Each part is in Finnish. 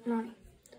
Noin.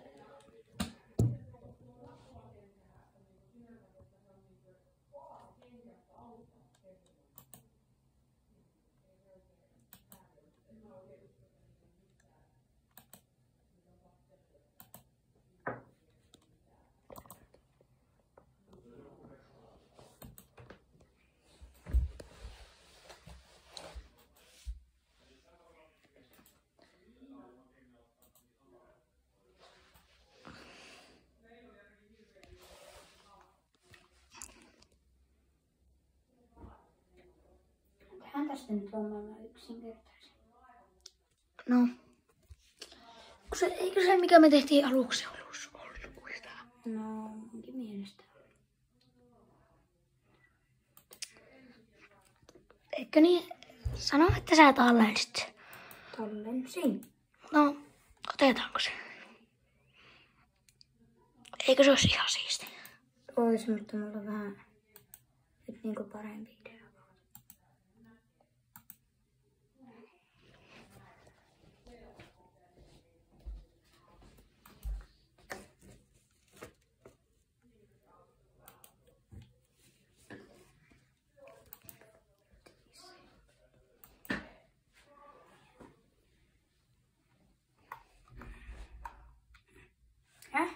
Tehdään tästä nyt lomalla yksinkertaisen. No. Eikö se, mikä me tehtiin aluksi, ollut yhtään? No, onkin mielestä. Eikö niin? Sano, että sä tallensit. Tallensin. No, otetaanko se? Eikö se olisi ihan siisti? Ois, mutta mulla on vähän nyt niinku parempi idea. Häh?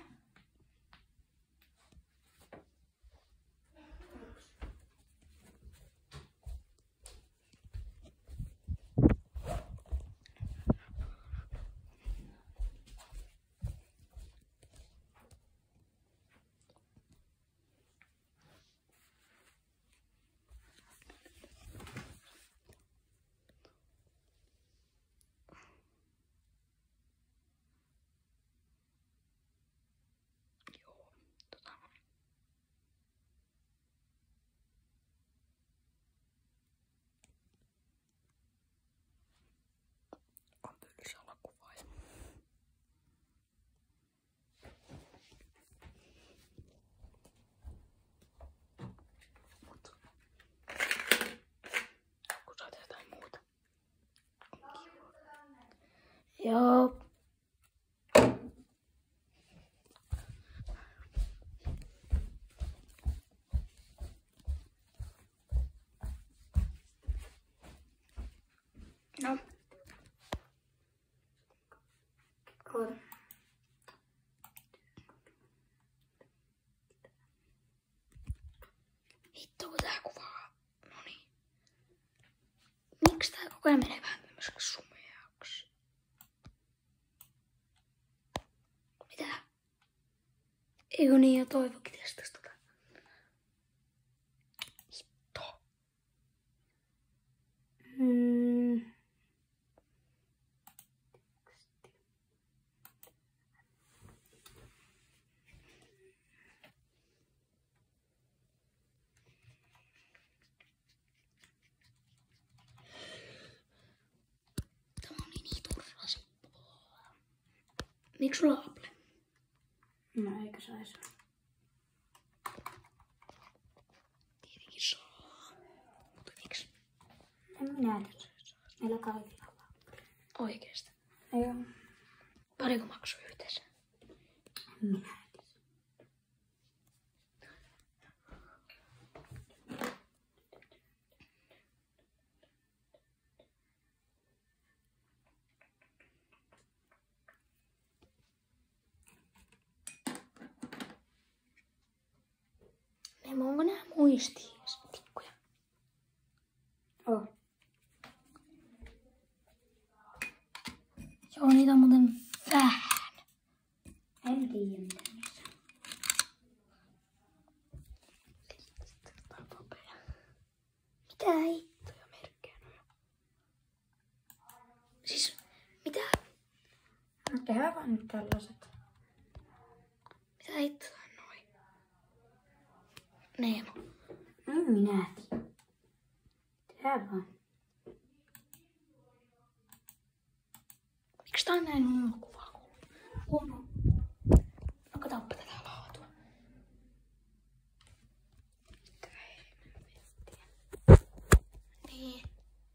On tylsä alkuva. Kun sä teet jotain muuta. Joo. No. Koira. Hitto, kun tää kuvaa. Noniin. Miksi tää koko ajan menee vähän tämmöiseksi sumeaksi? Mitä? Eikö niin, ja Toivokin testasi tota. Hitto. Tämä on niin turvasi. Miksi sulla on Apple? No eikö sais? Tietenkin saa. Mutta miksi? En minä tiedä. Meillä kaikilla on. Oikeesti. Joo. Paljonko maksoi yhteensä? Minä tiedä. Onko nää muistitikkuja? Oh. Joo, niitä on muuten vähän. En tiedä mitä niissä on. Mitä hittoja merkkejä noja? Siis, mitä? No tehdään vaan nyt tällaiset. Mitä hittoja noin? Neemo. En minä tiedä. Tehdään vaan. Miksi tää on näin huono kuva? Huono. No katoppa tätä laatua. Mitä helvettiä. Niin.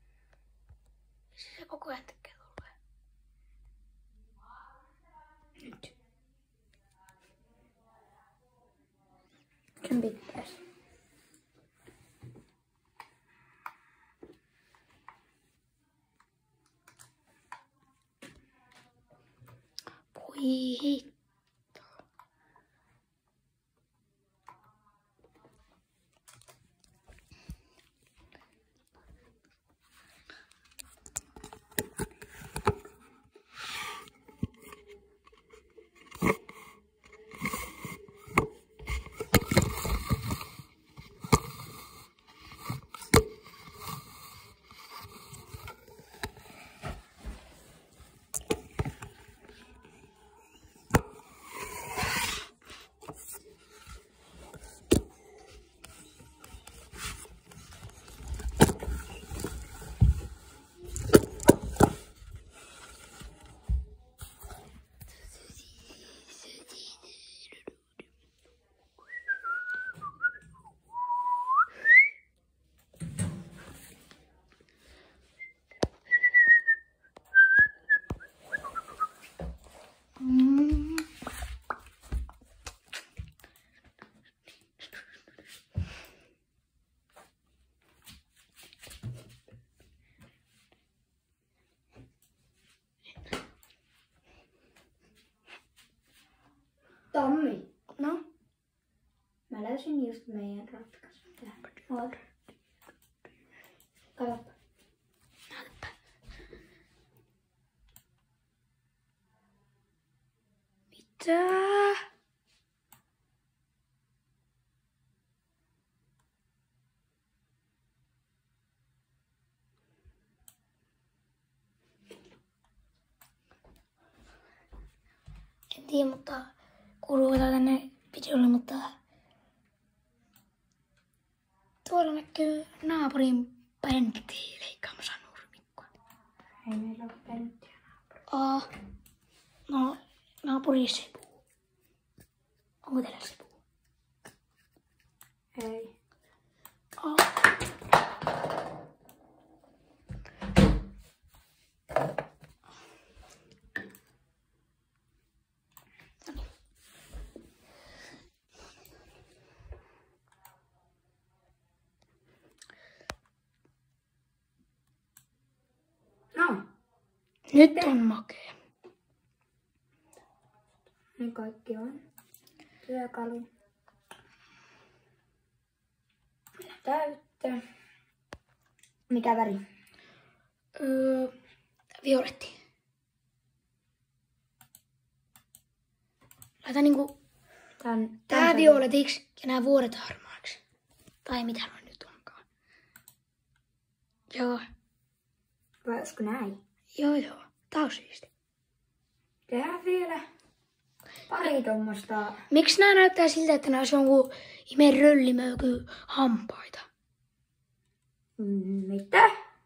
Miksi se koko ajan tekee tolleen? Niin pitäis. Voi hitto. Tommi, No? mä löysin just meidän ratkaisun tähän. Oot. Katsoppa. Näytäpä. Mitä? En tiedä, mutta kuuluuko tää tänne videolle, mutta tuolla näkyy naapurin Pentti leikkaamassa nurmikkoa. Ei meillä ole penttiä naapuri. No, naapuri Sepu. Onko teillä Sepu? Ei. No, Nyt on makea. niin kaikki on. Työkalu. Täyttä. Mikä väri? Violetti. Laita niinku tää violetiksi ja nää vuoret harmaaksi. Tai mitä noin nyt onkaan. Joo. Vai olisiko näin? Joo. Tää on siisti. Tehdään vielä pari tommosta. Miksi nää näyttää siltä, että nää olisi jonkun ihmeen röllimöykyn hampaita? Mitä?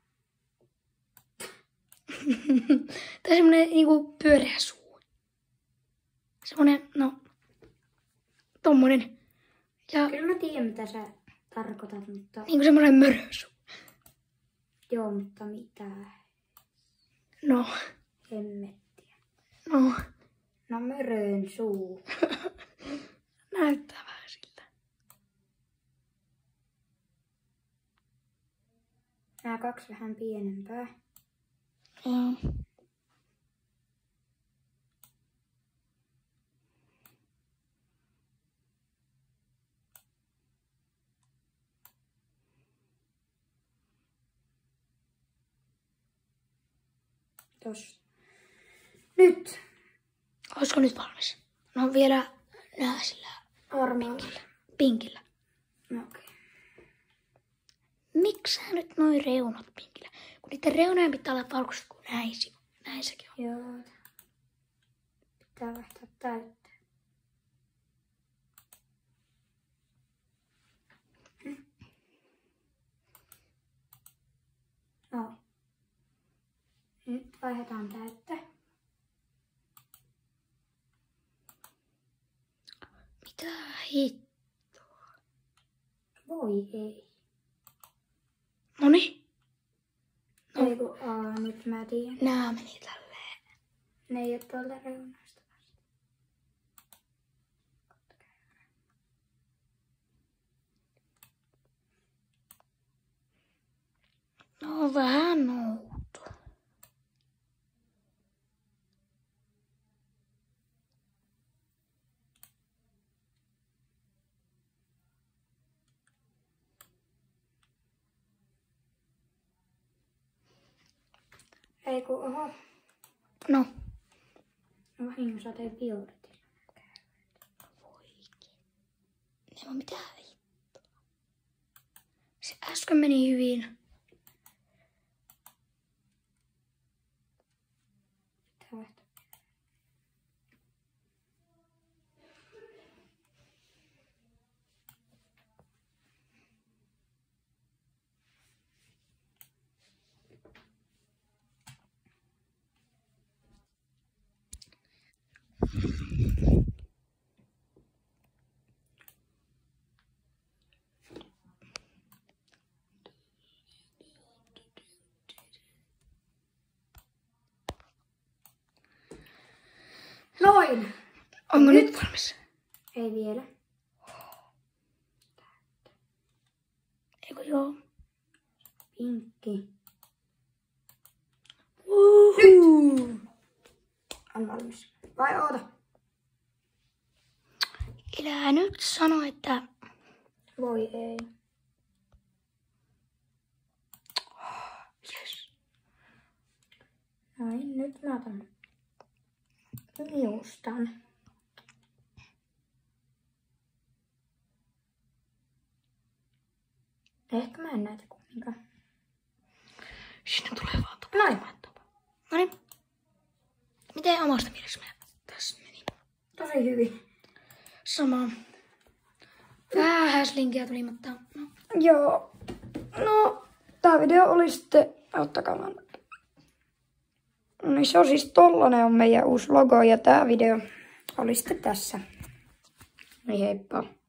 Tää on semmonen niinku pyöreä suu. Semmonen, no, tommonen. Ja Kyllä mä tiedän mitä sä tarkoitat, mutta niinku semmonen mörösuu. joo, mutta mitä? No, Hemmettiä. no, No mörön suu. näyttää vähän siltä. Nää kaksi vähän pienempää. Joo. Tossa. Nyt. Olisiko nyt valmis? No vielä nää sillä Varmaan. pinkillä. No okei. Miksi sä nyt noin reunat pinkillä? Kun niiden reunojen pitää olla valkoiset kuin näissäkin on. Joo. Pitää vaihtaa täyttä. No. Nyt vaihdetaan täyttä. Mitä hittoa? Voi ei. Noniin. No. Ei kun, nyt mä tiedän. Nää meni tälleen. Ne ei oo tuolta reunasta vasta. Ei kun, oho. No. No vahingossa tein violetin. Ei ole mitään vittua. Se äsken meni hyvin. Pitää vaihtaa. Noin! Onko nyt valmis? Ei vielä. Eikö joo? Pinkki. Nyt! On valmis. Vai oota? Elää nyt sano, että... Voi ei. Yes. Näin, nyt mä otan liustan. Ehkä mä en näitä kumminkaan. Sinne tulee vaan Noin. Noniin. Miten omasta mielestä mä tässä meni? Tosi hyvin. Sama. Vähän häslinkiä tuli, mutta... No. Joo. No, tää video oli sitten... Ottakaa mä. Niin se on siis tollanen on meidän uusi logo ja tää video oli sitten tässä. Niin heippa.